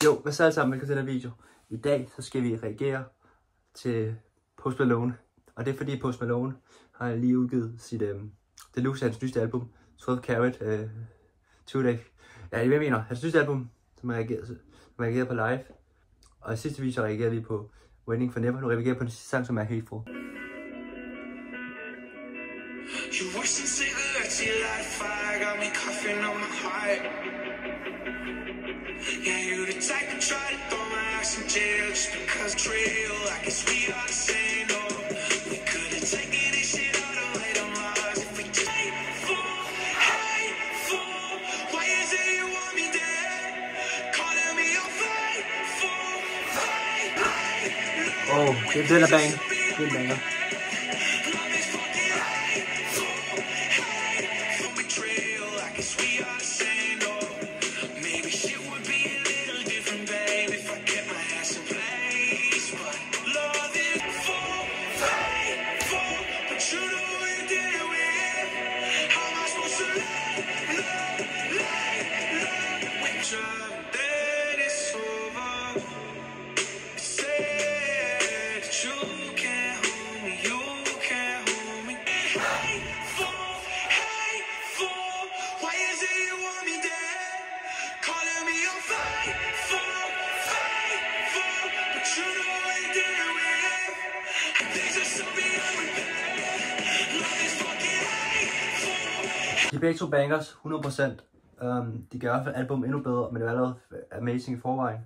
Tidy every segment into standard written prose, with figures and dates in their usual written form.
Jo, hvad så alle sammen, velkommen til den her video. I dag så skal vi reagere til Post Malone. Og det er fordi Post Malone har lige udgivet sit Deluxe, hans nyeste album, 12 Carat Today. Ja, jeg mener, hans nyeste album, som jeg reagerede på live. Og i sidste video reagerede vi på Waiting for Never. Nu reagerer på den sidste sang, som er Hateful. You wish and cigarettes, you light fire, got me coughing on my heart. Yeah, you the type to try to throw my ass in jail just because trail. I guess we are the same, no. We couldn't take it, this shit all the way to Mars. If we just hateful, why is it you want me dead? Calling me a faithful, Oh, det er den der bang. Det er banger. De er begge to bangers, 100%. De gør i hvert fald album endnu bedre, men det er allerede amazing i forvejen.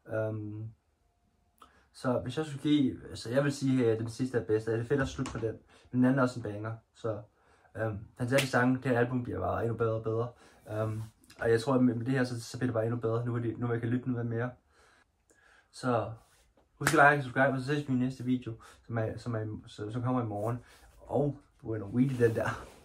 Så hvis jeg skulle give, så jeg vil sige, at den sidste er bedst. Det er fedt at slutte på den, men den anden er også en banger. Så fantastisk sang, det her album bliver bare endnu bedre og bedre. Og jeg tror, at med det her, så bliver det bare endnu bedre, nu jeg kan lytte noget mere. Så husk at like og subscribe, og så ses vi i næste video, som kommer i morgen. Og du er en weed i den der.